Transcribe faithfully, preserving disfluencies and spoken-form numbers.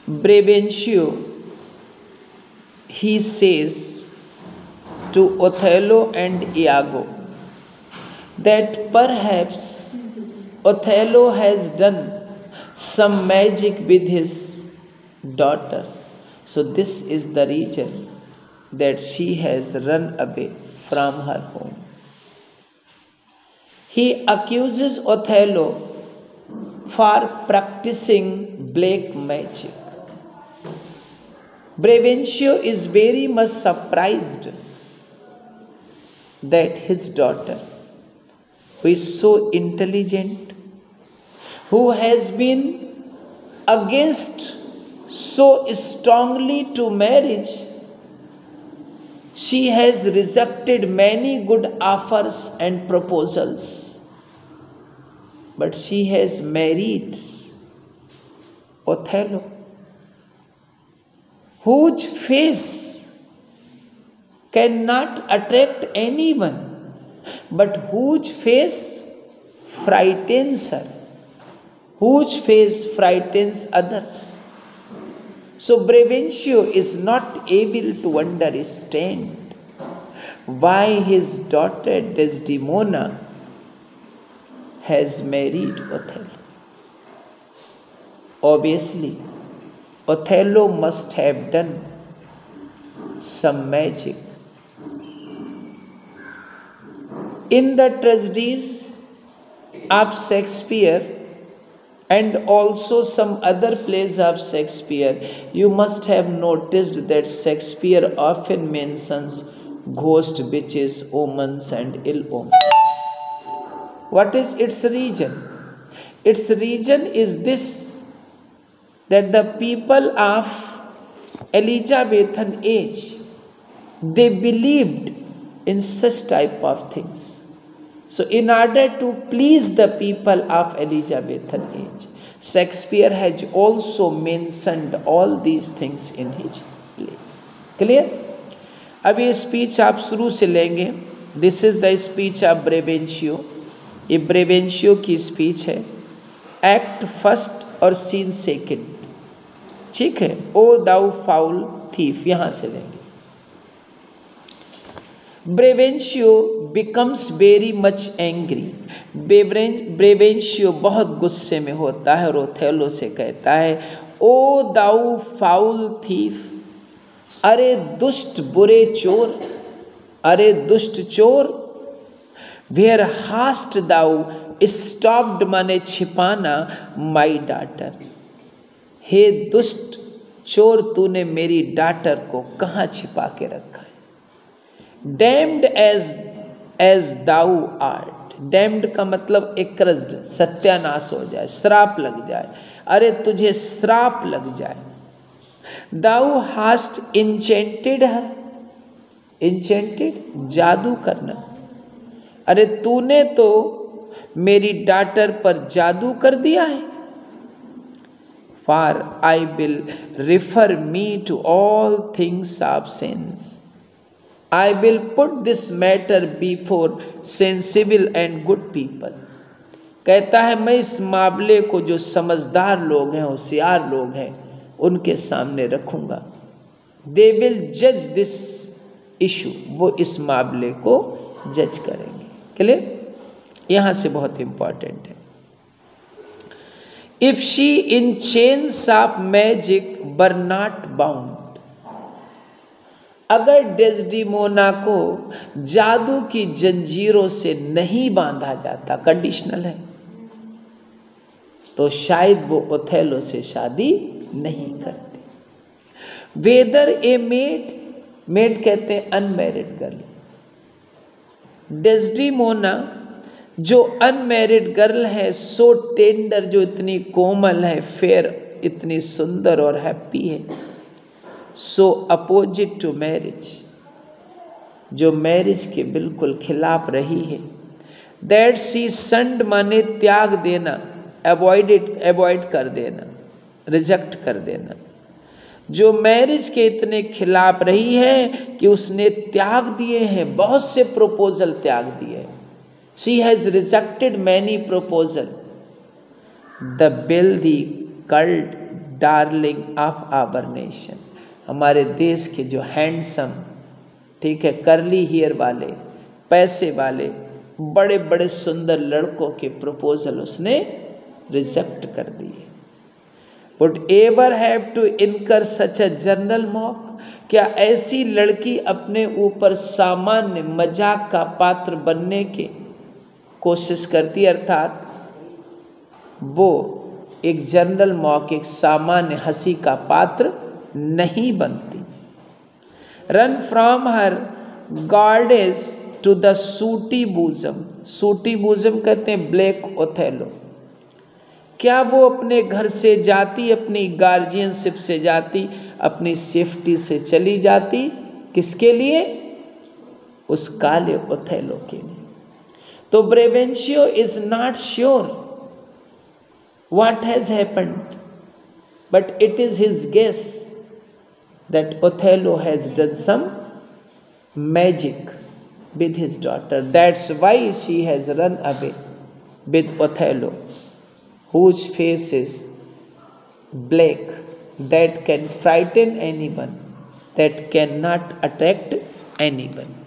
Brabantio, he says to Othello and Iago that perhaps Othello has done some magic with his daughter. So this is the reason that she has run away from her home. He accuses Othello for practicing black magic. Brabantio is very much surprised that his daughter, who is so intelligent, who has been against so strongly to marriage, she has rejected many good offers and proposals, but she has married Othello, whose face cannot attract anyone, but whose face frightens her, whose face frightens others. So Brabantio is not able to understand why his daughter Desdemona has married Othello. Obviously, Othello must have done some magic. In the tragedies of Shakespeare and also some other plays of Shakespeare, you must have noticed that Shakespeare often mentions ghost, witches, omens and ill omens. What is its reason? Its reason is this, that the people of Elizabethan age, they believed in such type of things. So in order to please the people of Elizabethan age, Shakespeare has also mentioned all these things in his plays. Clear? अब ये speech आप शुरू से लेंगे. This is the speech of Brabantio. ये Brabantio की speech है. Act first और सीन सेकेंड. ठीक है. ओ दाउ फाउल थीफ, यहां से लेंगे. Brabantio becomes very much angry. Brabantio बहुत गुस्से में होता है और ओथेलो से कहता है, ओ दाउ फाउल थीफ, अरे दुष्ट बुरे चोर, अरे दुष्ट चोर, वेयर हास्ट दाउ स्टॉप्ड माने छिपाना माई डाटर. हे दुष्ट चोर, तूने मेरी डाटर को कहाँ छिपा के रखा है. Damned as as thou art. Damned का मतलब एक्रेस्ड, सत्यानाश हो जाए, श्राप लग जाए. अरे तुझे श्राप लग जाए. दाउ हास्ट इंचेंटेड है. इंचेंटेड जादू करना. अरे तूने तो मेरी डाटर पर जादू कर दिया है. For I will refer me to all things of sense. I will put this matter before sensible and good people. कहता है मैं इस मामले को जो समझदार लोग हैं, होशियार लोग हैं, उनके सामने रखूंगा. They will judge this issue. वो इस मामले को जज करेंगे. क्लियर? यहां से बहुत इंपॉर्टेंट है. If she in chains of magic were not bound. अगर डेस्डिमोना को जादू की जंजीरों से नहीं बांधा जाता, कंडीशनल है, तो शायद वो ओथेलो से शादी नहीं करती. वेदर ए मेड, मेड कहते हैं अनमैरिड गर्ल. डेस्डिमोना जो अनमैरिड गर्ल है, सो टेंडर, जो इतनी कोमल है, फेयर, इतनी सुंदर और हैप्पी है, सो अपोजिट टू मैरिज, जो मैरिज के बिल्कुल खिलाफ रही है. दैट सी सन्ड माने त्याग देना, अवॉइडेड, अवॉइड कर देना, रिजेक्ट कर देना. जो मैरिज के इतने खिलाफ रही है कि उसने त्याग दिए हैं, बहुत से प्रपोजल त्याग दिए हैं. She has rejected many proposal. The wealthy curled darling of our nation, हमारे देश के जो हैंडसम, ठीक है, करली हेयर वाले, पैसे वाले, बड़े बड़े सुंदर लड़कों के प्रपोजल उसने रिजेक्ट कर दिए। वुड एवर हैव टू इनकर सच अ जनरल मॉक, क्या ऐसी लड़की अपने ऊपर सामान्य मजाक का पात्र बनने की कोशिश करती, अर्थात वो एक जनरल मॉक, एक सामान्य हंसी का पात्र नहीं बनती। Run from her goddess to the sooty bosom, sooty bosom कहते हैं ब्लैक ओथेलो, क्या वो अपने घर से जाती, अपनी गार्जियनशिप से जाती, अपनी सेफ्टी से चली जाती, किसके लिए? उस काले ओथेलो के लिए। तो Brabantio is not sure what has happened, but it is his guess that Othello has done some magic with his daughter. That's why she has run away with Othello, whose face is black, that can frighten anyone, that cannot attract anyone.